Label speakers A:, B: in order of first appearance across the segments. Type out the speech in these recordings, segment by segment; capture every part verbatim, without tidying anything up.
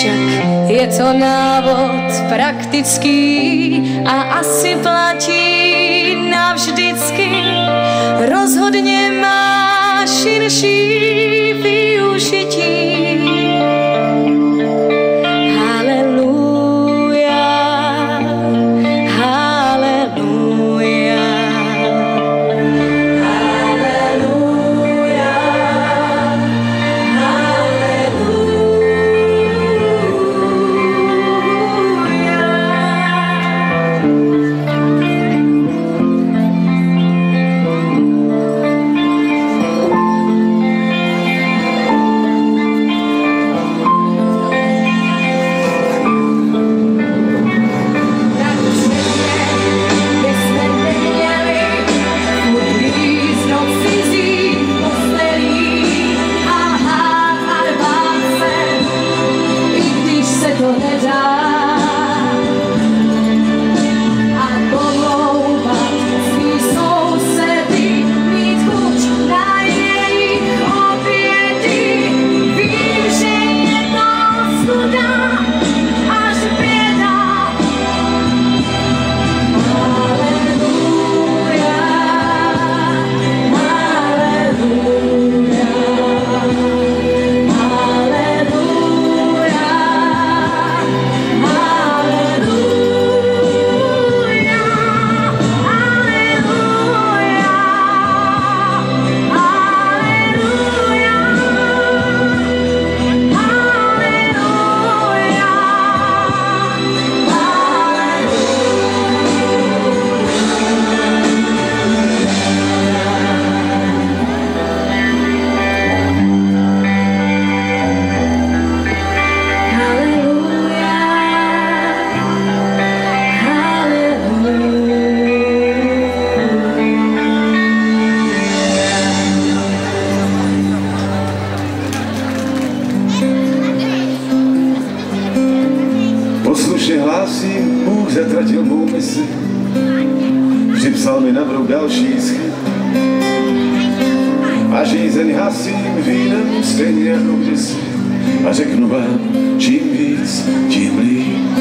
A: však je to návod praktický a asi platí navždycky. Rozhodně má širší využití.
B: Poslušně hlásím, Bůh zatratil mou misi, připsal mi na vrub další schyb. A žízeň hasím vínem stejně jako kdysi, a řeknu vám, čím víc, tím líp.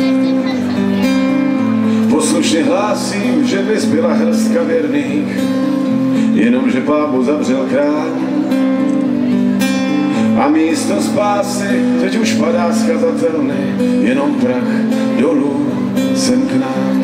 B: Poslušně hlásím, že dnes byla hrstka věrných, jenomže Pápu zavřel krám. A místo spásy teď už padá skazatelný, jenom prach dolů sem k nám.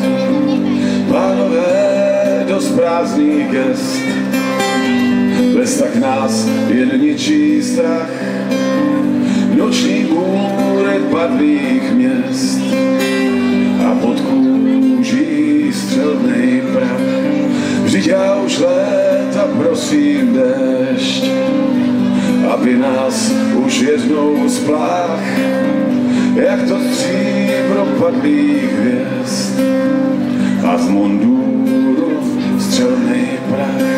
B: Pánové, dost prázdných gest, bez tak nás jen ničí strach. Noční můry padlých měst a pod kůží střelnej prach. Vždyť já už léta prosím déšť, aby nás už jednou splách, jak to stříbro padlých hvězd a z munduru střelnej prach.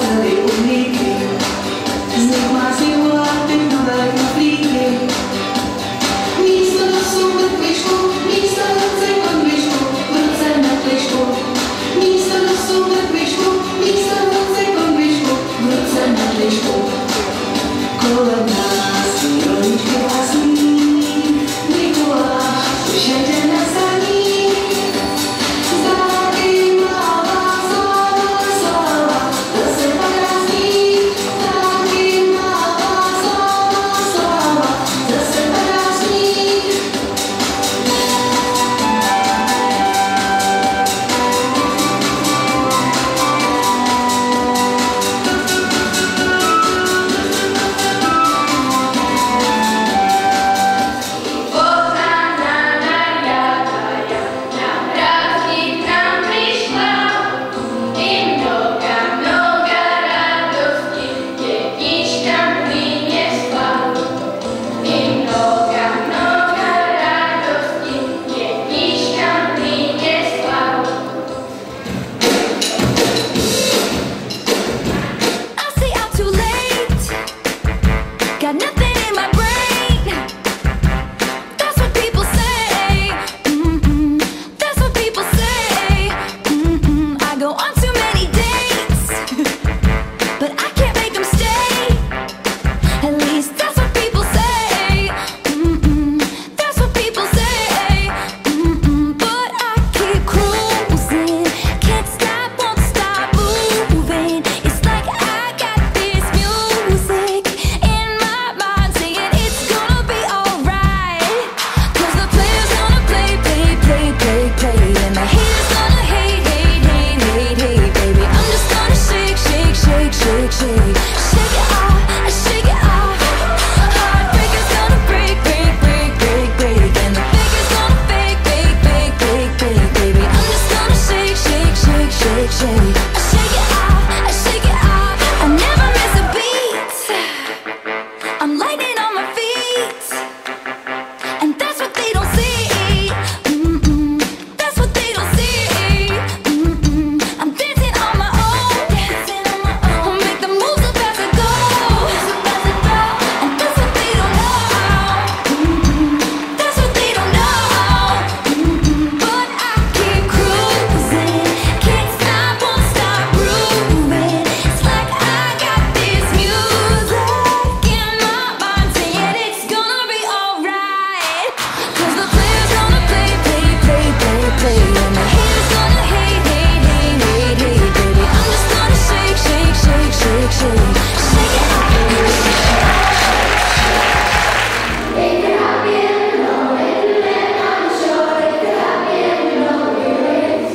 A: začaly uhlíky. Z nich má simulát teď nové knoflíky. Místo nosu mrkvičku, místo ruce konvičku, v ruce metličku. Místo nosu mrkvičku, místo ruce konvičku, v ruce metličku. Kolem nás roličky vlastní, Mikuláš už jede na saní. Zdárky mává, sláva, sláva, zase padá sníh. Zdárky mává, sláva, sláva, zase padá sníh. Got nothing in my brain. That's what people say. Mm-mm. That's what people say. Mm-mm. I go on too many dates, but I can't make them stay. At least that's what people say. Mm-mm. That's what people say. Mm-mm. But I keep cruising, can't stop, won't stop moving. It's like I got this music in my mind saying it's gonna be alright. 'Cause the player's gonna play, play, play, play, play, and the haters gonna hate, hate, hate, hate, hate, baby. I'm just gonna shake, shake, shake, shake, shake, shake it off, shake it off. Heartbreaker's gonna break, break, break, break, break, and the faker's gonna fake, fake, fake, fake, fake, baby. I'm just gonna shake, shake, shake, shake, shake, shake it off, shake it off. I never miss a beat. I'm lightning on my feet, and that's what they don't see. Mm-mm. That's what they don't see. Mm-mm. I'm dancing on my own, dancing on my own. I'll make the moves up as I go, and that's what they don't know. Mm-mm. That's what they don't know. Mm-mm. But I keep cruising, can't stop, won't stop grooving. It's like I got this music in my mind saying it's gonna be alright. 'Cause the player's gonna play, play, play, play, play, and the haters gonna hate, hate, hate, hate, hate, baby. I'm just gonna shake, shake, shake, shake, shake, shake it off. If you're happy and lonely, then I'm sure if you're happy and lonely, it's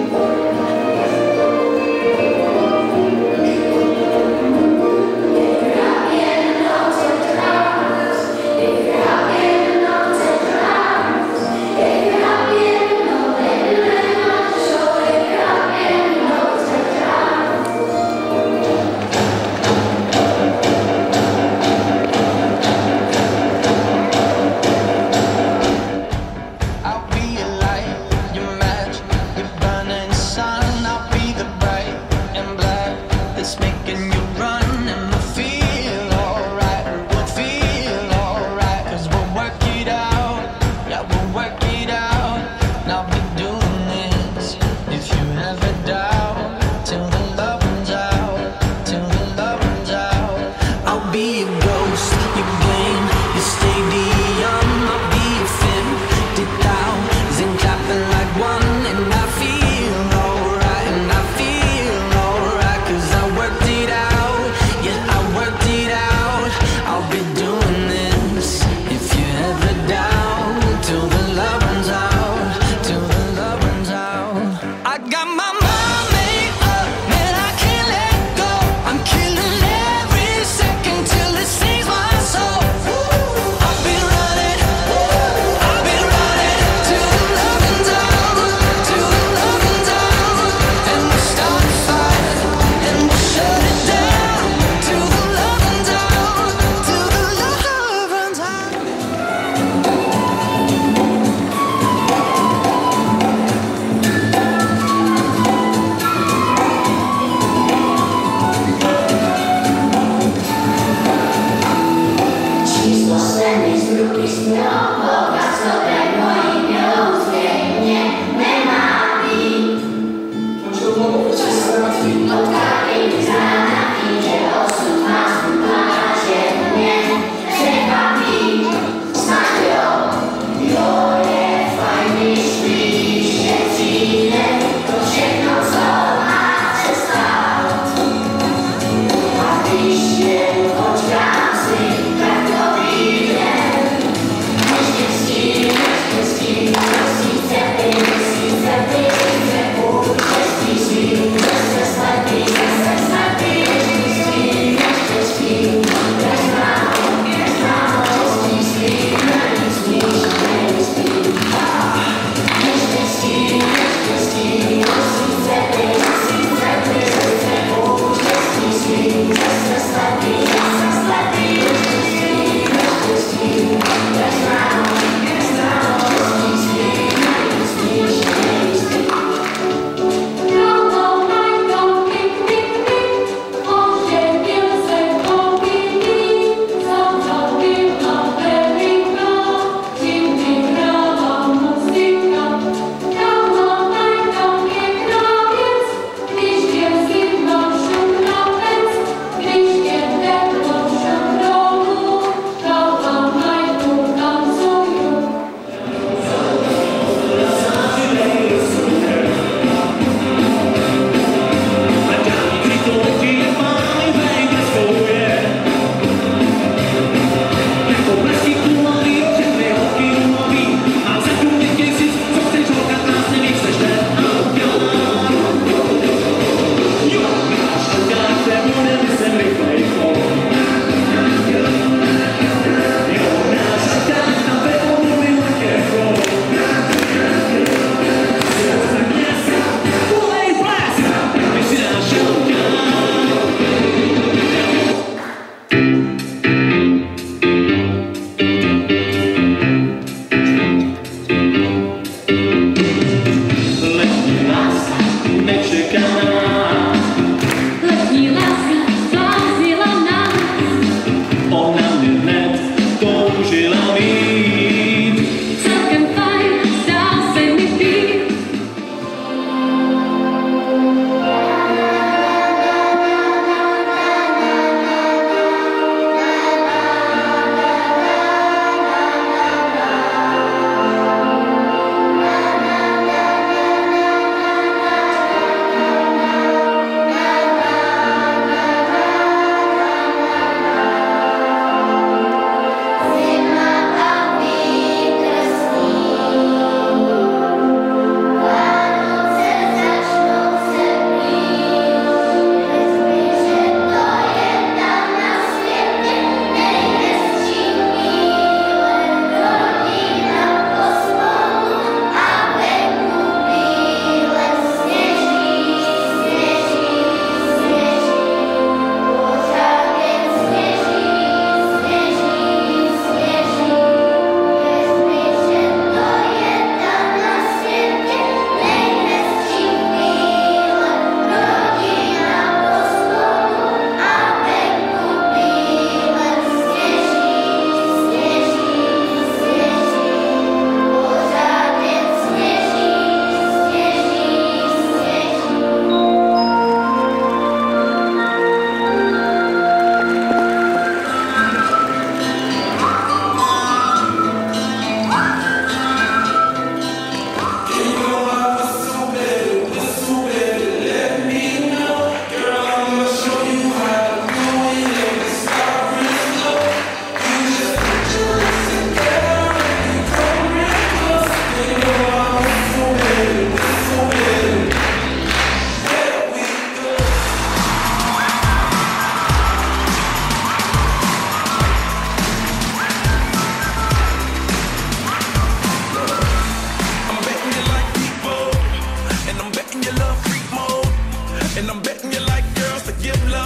C: I'll be your light, your match, your burning sun. I'll be the bright and black that's making you run, and we'll feel alright. We'll feel alright, 'cause we'll work it out. Yeah, we'll work it out. And I'll be doing this if you ever doubt. Till the love runs out, till the love runs out. I'll be your ghost, your game, your stadium. I'll be your fin, fifty thousand clapping like one. And I feel alright, and I feel alright, 'cause I worked it out.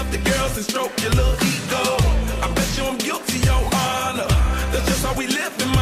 D: the girls and stroke your little ego. I bet you I'm guilty, your honor. That's just how we live in my